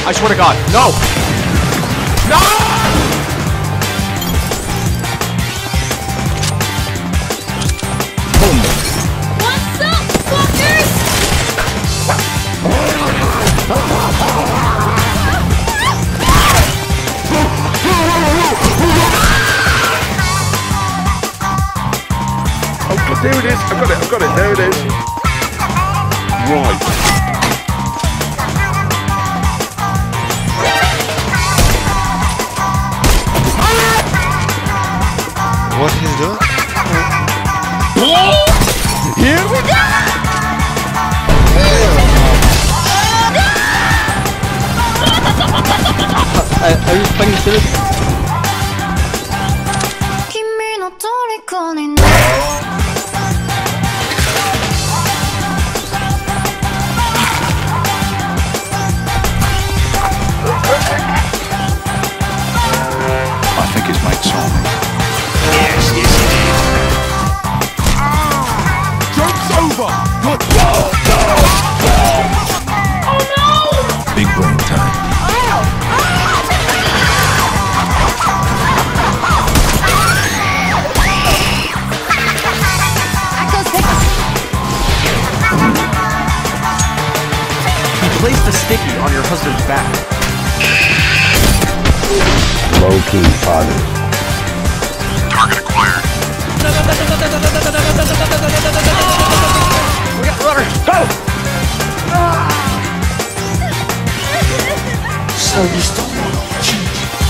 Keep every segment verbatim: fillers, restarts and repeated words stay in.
I swear to God. No! No! Boom. What's up, fuckers? Oh, there it is. I got it. I got it. There it is. Right. What he's doing? Here we go! Uh, are you fucking serious? I think his mate saw me. Yes, yes, it is. Joke's over! Oh no! Big brain time. Place the sticky on your husband's back. Low-key positive. Target acquired. We got rudder. Go! So you still want to cheat?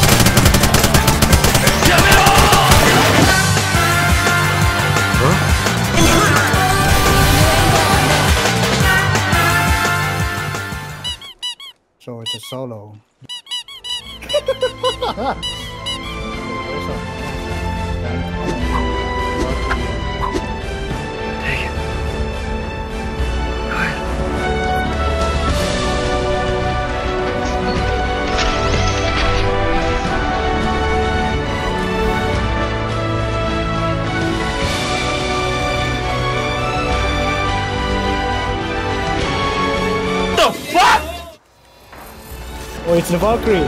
So it's a solo. The fuck? Oh, it's the Valkyrie.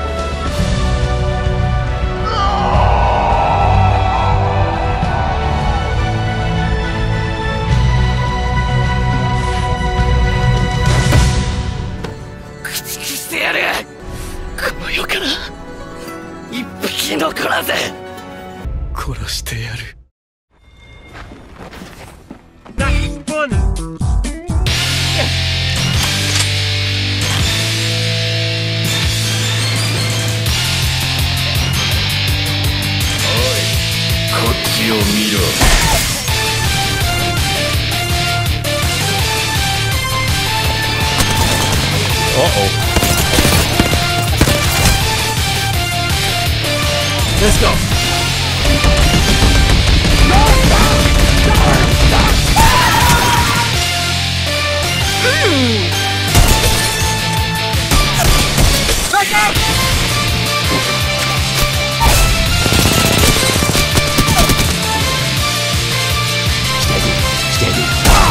Uh-oh. Let's go. Back up! Steady, steady.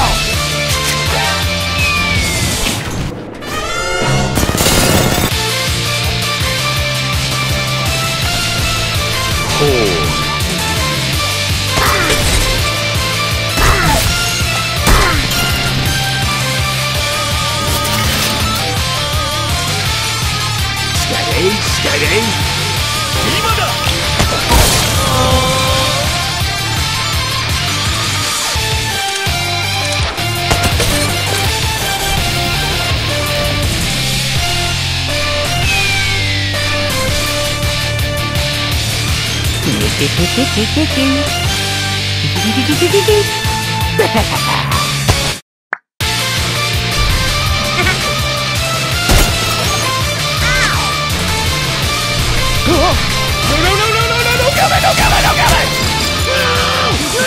Steady, steady.今だ! No, no, no, no, no, no, don't kill me, don't kill me, don't kill me! No!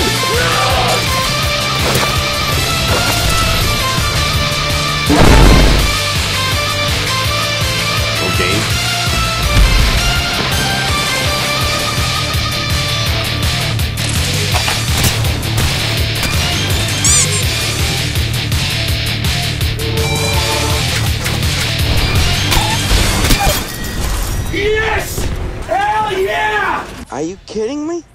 No! Okay. Are you kidding me?